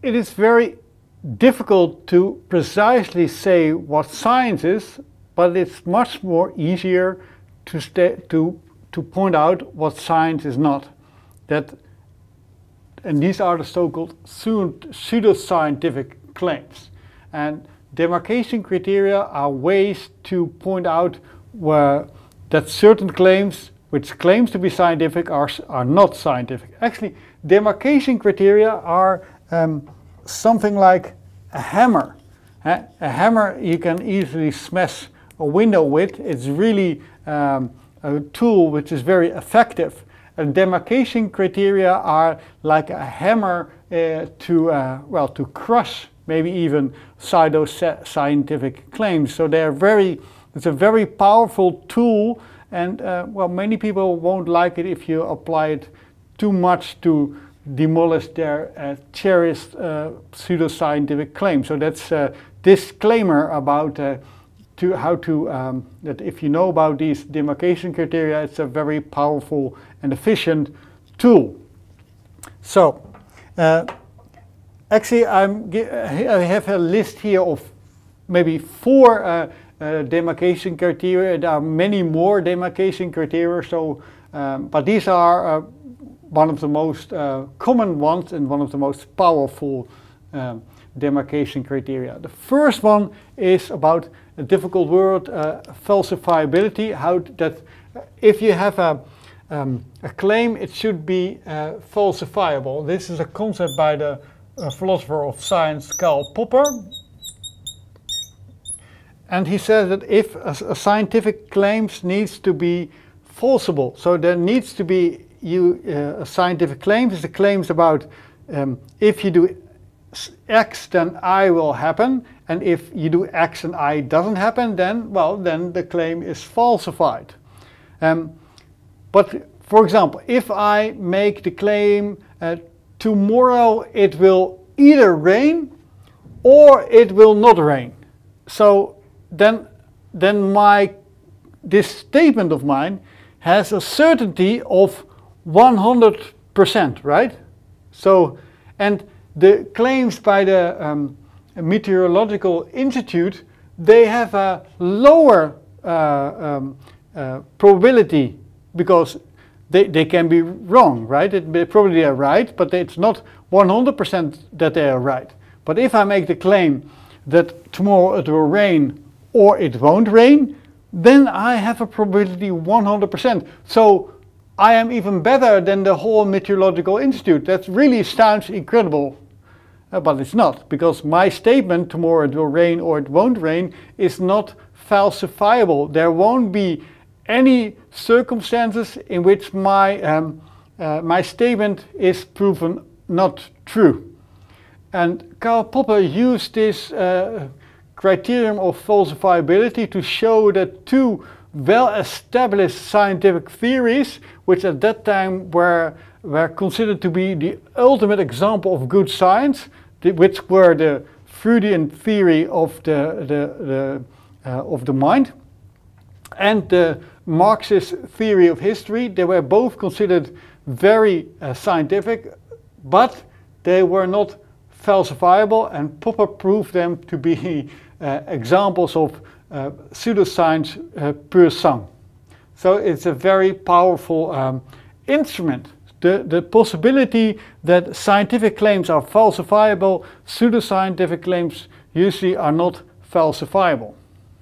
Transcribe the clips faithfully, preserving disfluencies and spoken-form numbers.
it is very difficult to precisely say what science is, but it's much more easier to, to, to point out what science is not. That, and these are the so-called pseudoscientific claims. And demarcation criteria are ways to point out where that certain claims, which claims to be scientific, are, are not scientific. Actually, demarcation criteria are um, something like a hammer. Uh, a hammer you can easily smash a window with. It's really um, a tool which is very effective. And demarcation criteria are like a hammer uh, to, uh, well, to crush maybe even pseudo-scientific claims. So they're very, it's a very powerful tool, and uh, well, many people won't like it if you apply it too much to demolish their uh, cherished uh, pseudo-scientific claims. So that's a disclaimer about uh, to how to, um, that if you know about these demarcation criteria, it's a very powerful and efficient tool. So, uh, actually I'm, I have a list here of maybe four uh, uh, demarcation criteria. There are many more demarcation criteria, so, um, but these are uh, one of the most uh, common ones and one of the most powerful um, demarcation criteria. The first one is about a difficult word, uh, falsifiability. How that if you have a, um, a claim, it should be uh, falsifiable. This is a concept by the uh, philosopher of science Karl Popper. And he says that if a, a scientific claims needs to be falsible, so there needs to be you uh, a scientific claims is the claims about um, if you do X, then I will happen, and if you do X and I doesn't happen, then, well, then the claim is falsified. Um, but, for example, if I make the claim uh, tomorrow it will either rain or it will not rain, so then, then my, this statement of mine has a certainty of one hundred percent, right? So, and the claims by the um, Meteorological Institute, they have a lower uh, um, uh, probability because they, they can be wrong, right? It, they probably are right, but it's not one hundred percent that they are right. But if I make the claim that tomorrow it will rain or it won't rain, then I have a probability one hundred percent. So I am even better than the whole Meteorological Institute. That really sounds incredible. Uh, but it's not, because my statement, tomorrow it will rain or it won't rain, is not falsifiable. There won't be any circumstances in which my, um, uh, my statement is proven not true. And Karl Popper used this uh, criterion of falsifiability to show that two well-established scientific theories, which at that time were, were considered to be the ultimate example of good science, which were the Freudian theory of the, the, the, uh, of the mind and the Marxist theory of history. They were both considered very uh, scientific, but they were not falsifiable, and Popper proved them to be uh, examples of uh, pseudoscience uh, pur sang. So it's a very powerful um, instrument. The, the possibility that scientific claims are falsifiable, pseudoscientific claims usually are not falsifiable.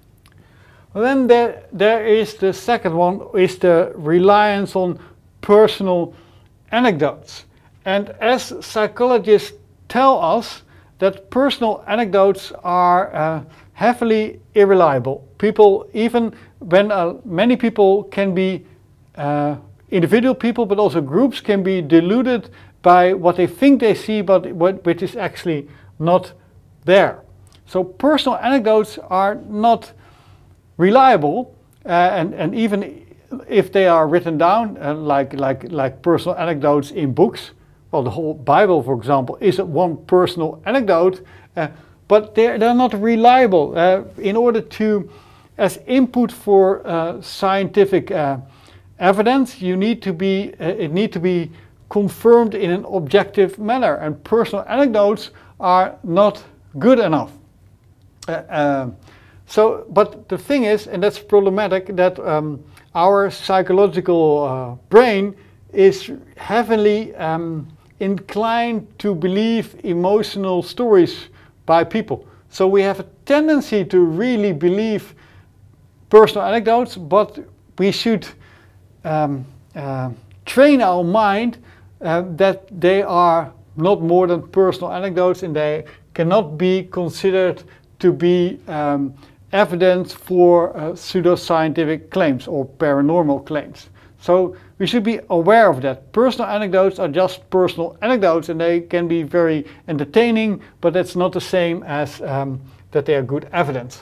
Well, then there, there is the second one, is the reliance on personal anecdotes. And as psychologists tell us that personal anecdotes are uh, heavily irreliable. People, even when uh, many people can be uh, individual people, but also groups can be deluded by what they think they see, but what, which is actually not there. So personal anecdotes are not reliable, uh, and, and even if they are written down, uh, like, like, like personal anecdotes in books, well, the whole Bible, for example, is one personal anecdote, uh, but they're, they're not reliable. Uh, in order to, as input for uh, scientific uh, evidence, you need to be, uh, it need to be confirmed in an objective manner, and personal anecdotes are not good enough. Uh, uh, so, but the thing is, and that's problematic, that um, our psychological uh, brain is heavily um, inclined to believe emotional stories by people. So we have a tendency to really believe personal anecdotes, but we should um, uh, train our mind uh, that they are not more than personal anecdotes, and they cannot be considered to be um, evidence for uh, pseudoscientific claims or paranormal claims. So we should be aware of that. Personal anecdotes are just personal anecdotes, and they can be very entertaining, but that's not the same as um, that they are good evidence.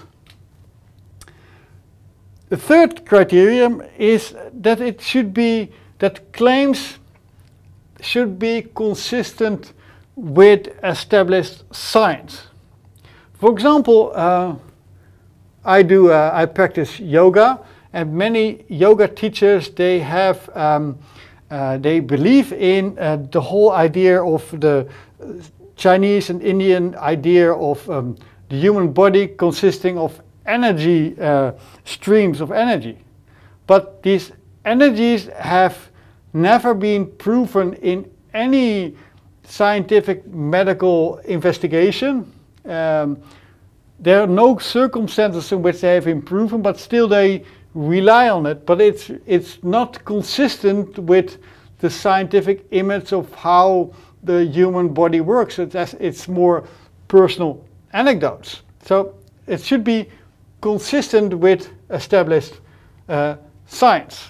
The third criterion is that it should be that claims should be consistent with established science. For example, uh, I do uh, I practice yoga, and many yoga teachers, they have um, uh, they believe in uh, the whole idea of the Chinese and Indian idea of um, the human body consisting of energy uh, streams of energy. But these energies have never been proven in any scientific medical investigation. Um, there are no circumstances in which they have been proven, but still they rely on it. But it's, it's not consistent with the scientific image of how the human body works. It's, it's more personal anecdotes. So it should be consistent with established uh, science.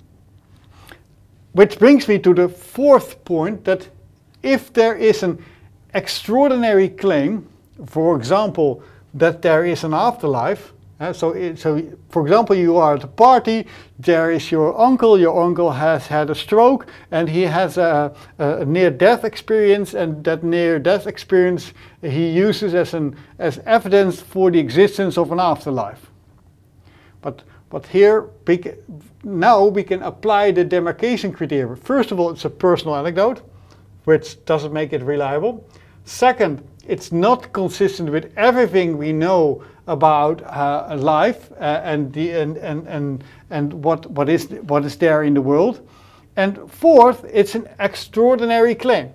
Which brings me to the fourth point, that if there is an extraordinary claim, for example, that there is an afterlife, uh, so, it, so for example, you are at a party, there is your uncle, your uncle has had a stroke, and he has a, a near-death experience, and that near-death experience he uses as, an, as evidence for the existence of an afterlife. But, but here, we can, now we can apply the demarcation criteria. First of all, it's a personal anecdote, which doesn't make it reliable. Second, it's not consistent with everything we know about uh, life uh, and, the, and, and, and, and what, what, is, what is there in the world. And fourth, it's an extraordinary claim.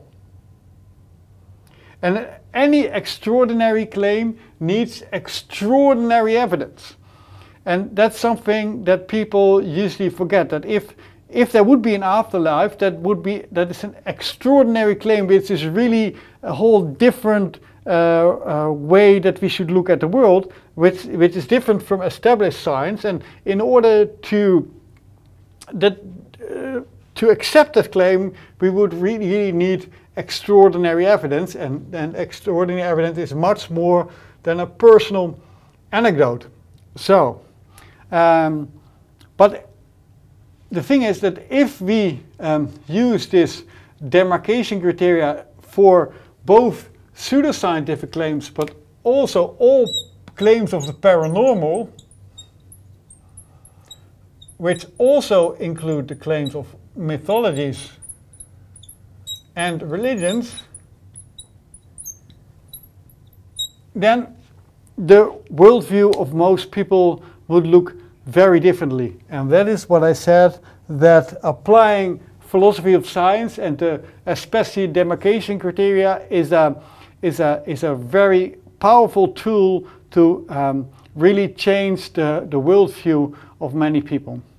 And any extraordinary claim needs extraordinary evidence. And that's something that people usually forget, that if If there would be an afterlife, that would be that is an extraordinary claim, which is really a whole different uh, uh, way that we should look at the world, which which is different from established science. And in order to that uh, to accept that claim, we would really, really need extraordinary evidence, and and extraordinary evidence is much more than a personal anecdote. So, um, but. The thing is that if we um, use this demarcation criteria for both pseudoscientific claims, but also all claims of the paranormal, which also include the claims of mythologies and religions, then the worldview of most people would look very differently. And that is what I said, that applying philosophy of science and uh, especially demarcation criteria is a, is, a, is a very powerful tool to um, really change the, the worldview of many people.